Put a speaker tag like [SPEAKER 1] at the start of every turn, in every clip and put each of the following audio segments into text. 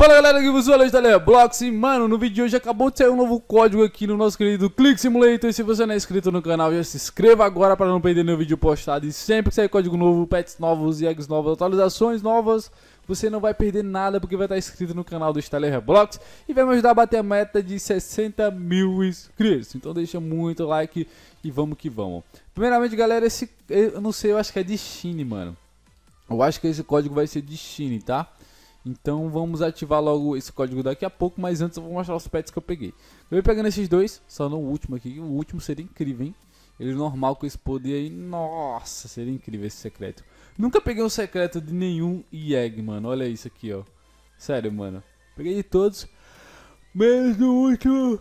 [SPEAKER 1] Fala galera, aqui você é o Blocks e mano, no vídeo de hoje acabou de sair um novo código aqui no nosso querido Click Simulator. E se você não é inscrito no canal, já se inscreva agora para não perder nenhum vídeo postado. E sempre que sair código novo, pets novos, eggs novos, atualizações novas, você não vai perder nada porque vai estar inscrito no canal do Styler Blocks e vai me ajudar a bater a meta de 60 mil inscritos. Então deixa muito like e vamos que vamos. Primeiramente galera, eu não sei, eu acho que é de Chine, mano. Eu acho que esse código vai ser de Chine, tá? Então vamos ativar logo esse código daqui a pouco, mas antes eu vou mostrar os pets que eu peguei. Eu vou pegando esses dois, só no último aqui, o último seria incrível, hein? Ele normal com esse poder aí, nossa, seria incrível esse secreto. Nunca peguei um secreto de nenhum egg, mano, olha isso aqui, ó. Sério, mano, peguei de todos, menos do último.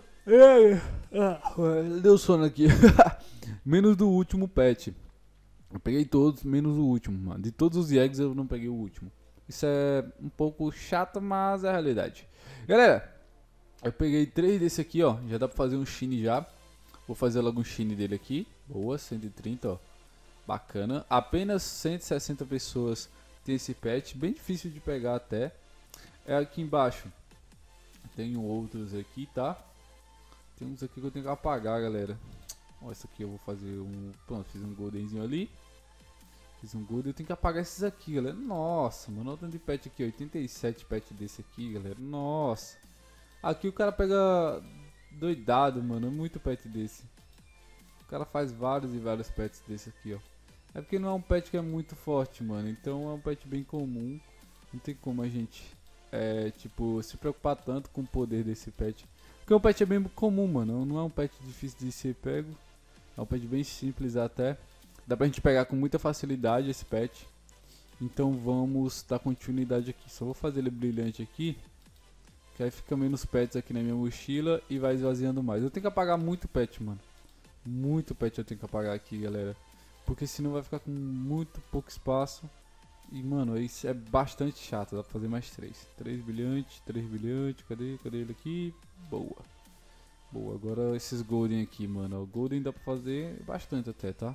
[SPEAKER 1] Deu sono aqui. Menos do último pet. Eu peguei todos, menos o último, mano. De todos os eggs eu não peguei o último. Isso é um pouco chato, mas é a realidade. Galera, eu peguei 3 desse aqui, ó. Já dá pra fazer um shine já. Vou fazer logo um shine dele aqui. Boa, 130, ó. Bacana. Apenas 160 pessoas tem esse pet. Bem difícil de pegar até. É aqui embaixo. Tenho outros aqui, tá? Tem uns aqui que eu tenho que apagar, galera. Ó, esse aqui eu vou fazer um... Pronto, fiz um goldenzinho ali. Fiz um gold, eu tenho que apagar esses aqui, galera. Nossa, mano, olha o tanto de pet aqui, 87 pet desse aqui, galera. Nossa. Aqui o cara pega doidado, mano, é muito pet desse. O cara faz vários e vários pets desse aqui, ó. É porque não é um pet que é muito forte, mano. Então é um pet bem comum. Não tem como a gente, tipo, se preocupar tanto com o poder desse pet. Porque o pet é bem comum, mano. Não é um pet difícil de ser pego. É um pet bem simples até. Dá pra gente pegar com muita facilidade esse pet. Então vamos dar continuidade aqui. Só vou fazer ele brilhante aqui, que aí fica menos pets aqui na minha mochila e vai esvaziando mais. Eu tenho que apagar muito pet, mano. Muito pet eu tenho que apagar aqui, galera. Porque senão vai ficar com muito pouco espaço. E, mano, isso é bastante chato. Dá pra fazer mais 3. 3 brilhante, 3 brilhante. Cadê ele aqui? Boa. Boa, agora esses golden aqui, mano. O golden dá pra fazer bastante até, tá?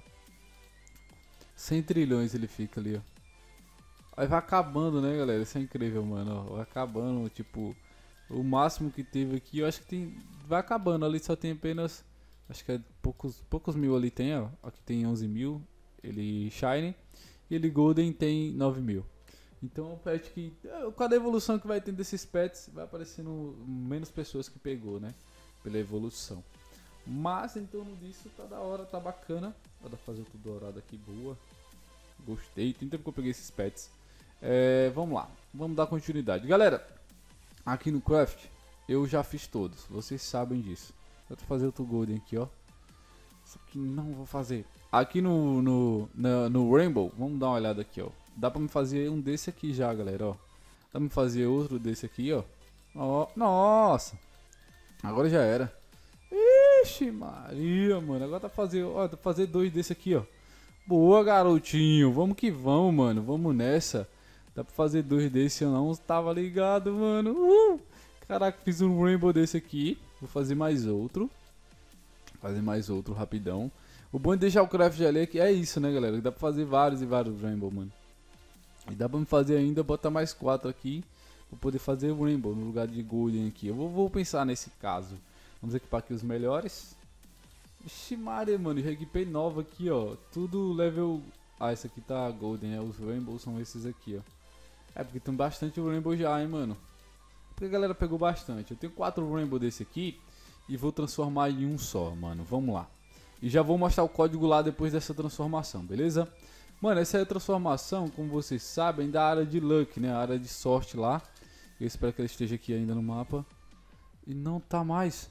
[SPEAKER 1] 100 trilhões ele fica ali, ó. Aí vai acabando, né, galera? Isso é incrível, mano. Ó, vai acabando, tipo, o máximo que teve aqui, eu acho que tem... Vai acabando, ali só tem apenas... Acho que é poucos mil ali tem, ó. Aqui tem 11 mil, ele shine. E ele golden tem 9 mil. Então é um pet que... Cada evolução que vai tendo desses pets, vai aparecendo menos pessoas que pegou, né? Pela evolução. Mas em torno disso tá da hora, tá bacana. Dá pra fazer tudo dourado aqui, boa. Gostei, tem tempo que eu peguei esses pets. Vamos lá, vamos dar continuidade. Galera, aqui no craft eu já fiz todos, vocês sabem disso. Eu vou fazer outro golden aqui, ó. Só que não vou fazer. Aqui no Rainbow, vamos dar uma olhada aqui, ó. Dá pra me fazer um desse aqui já, galera, ó. Dá pra me fazer outro desse aqui, ó. Ó, nossa. Agora já era. Ixi Maria, mano. Agora tá fazer 2 desse aqui, ó. Boa, garotinho. Vamos que vamos, mano. Vamos nessa. Dá pra fazer 2 desse, eu não estava ligado, mano. Caraca, fiz um rainbow desse aqui. Vou fazer mais outro. Fazer mais outro rapidão. O bom de deixar o craft ali é que é isso, né, galera? Dá pra fazer vários e vários rainbow, mano. E dá pra me fazer ainda, botar mais 4 aqui. Pra poder fazer o rainbow no lugar de golden aqui. Eu vou pensar nesse caso. Vamos equipar aqui os melhores. Ixi Maria, mano, já equipei nova aqui, ó. Tudo level... Ah, esse aqui tá golden, né? Os rainbows são esses aqui, ó. É, porque tem bastante rainbow já, hein, mano. Porque a galera pegou bastante. Eu tenho 4 rainbow desse aqui. E vou transformar em um só, mano. Vamos lá. E já vou mostrar o código lá depois dessa transformação, beleza? Mano, essa é a transformação, como vocês sabem, da área de luck, né? A área de sorte lá. Eu espero que ela esteja aqui ainda no mapa. E não tá mais.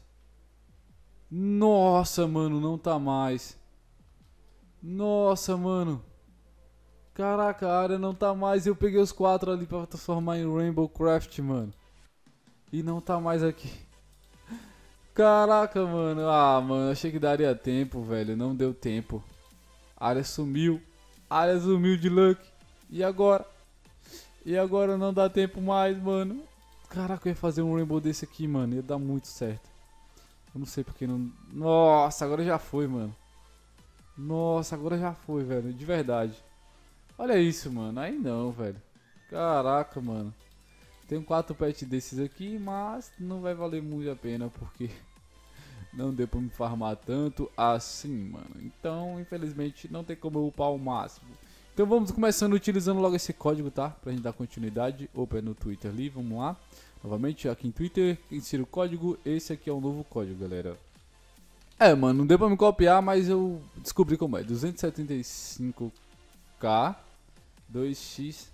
[SPEAKER 1] Nossa, mano, não tá mais. Nossa, mano. Caraca, a área não tá mais. Eu peguei os 4 ali pra transformar em Rainbow Craft, mano. E não tá mais aqui. Caraca, mano. Ah, mano, achei que daria tempo, velho. Não deu tempo. A área sumiu. A área sumiu de luck. E agora? E agora não dá tempo mais, mano. Caraca, eu ia fazer um Rainbow desse aqui, mano. Ia dar muito certo. Eu não sei porque não... Nossa, agora já foi, mano. Nossa, agora já foi, velho. De verdade. Olha isso, mano. Aí não, velho. Caraca, mano. Tenho 4 pets desses aqui, mas não vai valer muito a pena porque não deu pra me farmar tanto assim, mano. Então, infelizmente, não tem como eu upar o máximo. Então vamos começando utilizando logo esse código, tá? Pra gente dar continuidade. Opa, é no Twitter ali, vamos lá. Novamente, aqui em Twitter, insira o código. Esse aqui é o novo código, galera. Mano, não deu pra me copiar, mas eu descobri como é. 275k 2x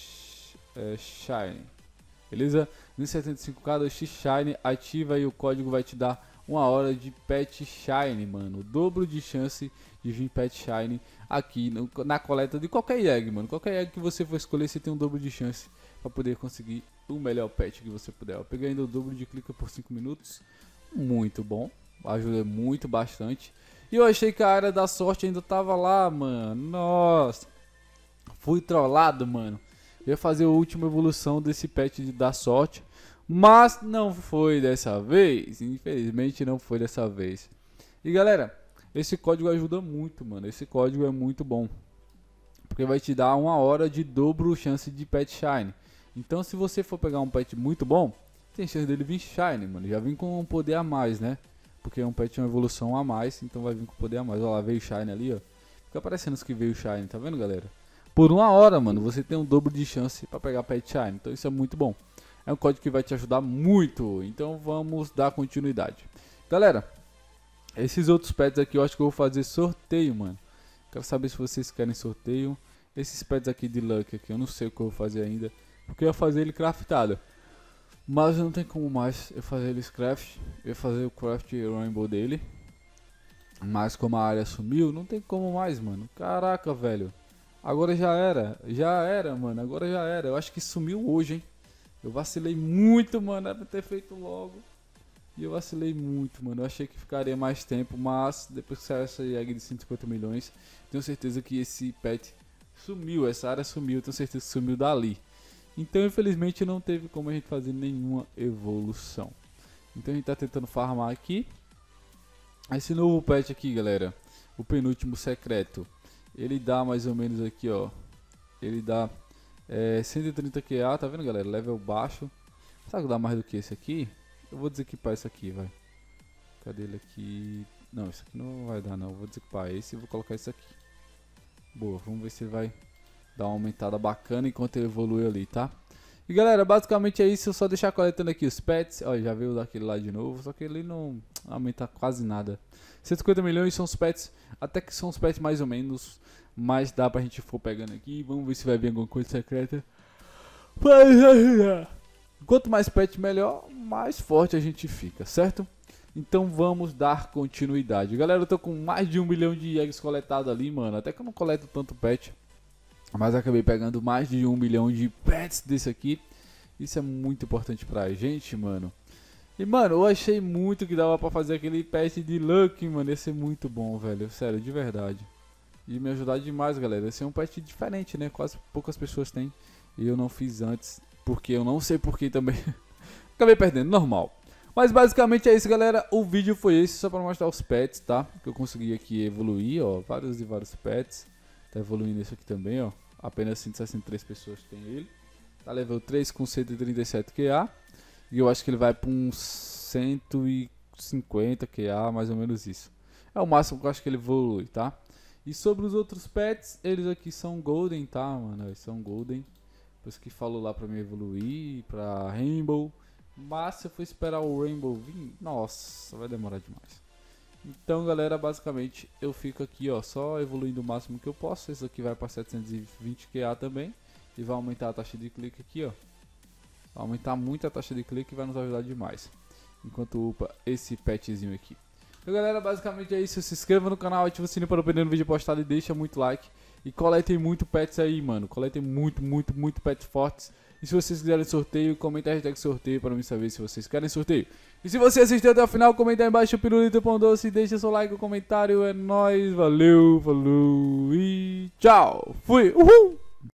[SPEAKER 1] Shine. Beleza? 275k 2x Shine. Ativa aí o código, vai te dar 1 hora de pet Shine, mano. O dobro de chance de vir pet Shine aqui na coleta de qualquer egg, mano. Qualquer egg que você for escolher, você tem um dobro de chance pra poder conseguir o melhor pet que você puder. Eu peguei ainda o dobro de clica por 5 minutos. Muito bom. Ajuda muito, bastante. E eu achei que a área da sorte ainda tava lá, mano. Nossa. Fui trollado, mano. Eu ia fazer a última evolução desse pet da sorte. Mas não foi dessa vez. Infelizmente não foi dessa vez. E galera, esse código ajuda muito, mano. Esse código é muito bom. Porque vai te dar 1 hora de dobro chance de pet Shine. Então se você for pegar um pet muito bom, tem chance dele vir Shine, mano. Já vem com um poder a mais, né? Porque é um pet, uma evolução a mais, então vai vir com poder a mais. Olha lá, veio Shine ali, ó. Fica aparecendo os que veio Shine, tá vendo, galera? Por 1 hora, mano, você tem um dobro de chance pra pegar pet Shine. Então isso é muito bom. É um código que vai te ajudar muito. Então vamos dar continuidade. Galera, esses outros pets aqui eu acho que eu vou fazer sorteio, mano. Quero saber se vocês querem sorteio. Esses pets aqui de Luck aqui, eu não sei o que eu vou fazer ainda. Porque eu ia fazer ele craftado. Mas não tem como mais eu fazer eles craft. Eu ia fazer o craft rainbow dele. Mas como a área sumiu, não tem como mais, mano. Caraca, velho. Agora já era. Já era, mano. Agora já era. Eu acho que sumiu hoje, hein. Eu vacilei muito, mano. Era pra ter feito logo. E eu vacilei muito, mano. Eu achei que ficaria mais tempo. Mas depois que saiu essa egg de 150 milhões, tenho certeza que esse pet sumiu. Essa área sumiu. Tenho certeza que sumiu dali. Então, infelizmente, não teve como a gente fazer nenhuma evolução. Então, a gente tá tentando farmar aqui. Esse novo pet aqui, galera, o penúltimo secreto, ele dá mais ou menos aqui, ó. Ele dá 130 QA, tá vendo, galera? Level baixo. Será que dá mais do que esse aqui? Eu vou desequipar esse aqui, vai. Cadê ele aqui? Não, esse aqui não vai dar, não. Eu vou desequipar esse e vou colocar esse aqui. Boa, vamos ver se vai dar uma aumentada bacana enquanto ele evolui ali, tá? E galera, basicamente é isso. Eu só deixar coletando aqui os pets. Olha, já veio daquele lá de novo. Só que ele não aumenta quase nada. 150 milhões são os pets. Até que são os pets mais ou menos. Mas dá pra gente for pegando aqui. Vamos ver se vai vir alguma coisa secreta. Quanto mais pet melhor, mais forte a gente fica, certo? Então vamos dar continuidade. Galera, eu tô com mais de 1 milhão de eggs coletados ali, mano. Até que eu não coleto tanto pet. Mas acabei pegando mais de 1 milhão de pets desse aqui. Isso é muito importante pra gente, mano. E, mano, eu achei muito que dava pra fazer aquele pet de Luck, mano. Ia ser muito bom, velho. Sério, de verdade. E me ajudar demais, galera. Esse é um pet diferente, né? Quase poucas pessoas têm. E eu não fiz antes. Porque eu não sei porquê também. Acabei perdendo, normal. Mas basicamente é isso, galera. O vídeo foi esse, só pra mostrar os pets, tá? Que eu consegui aqui evoluir, ó. Vários e vários pets. Tá evoluindo esse aqui também, ó. Apenas 163 pessoas tem ele. Tá level 3 com 137 QA. E eu acho que ele vai pra uns 150 QA, mais ou menos isso. É o máximo que eu acho que ele evolui, tá? E sobre os outros pets, eles aqui são Golden, tá, mano? Eles são Golden. Depois que falou lá pra me evoluir, pra Rainbow. Mas se eu for esperar o Rainbow vir, nossa, vai demorar demais. Então, galera, basicamente eu fico aqui, ó, só evoluindo o máximo que eu posso. Esse aqui vai para 720 QA também. E vai aumentar a taxa de clique aqui, ó. Vai aumentar muito a taxa de clique e vai nos ajudar demais. Enquanto upa esse petzinho aqui. Então, galera, basicamente é isso. Se inscreva no canal, ative o sininho para não perder um vídeo postado e deixa muito like. E coletem muito pets aí, mano. Coletem muito pets fortes. E se vocês quiserem sorteio, comenta a hashtag sorteio para me saber se vocês querem sorteio. E se você assistiu até o final, comenta aí embaixo o pirulito pão doce, deixa seu like, o comentário, é nóis, valeu, falou e tchau, fui, uhul!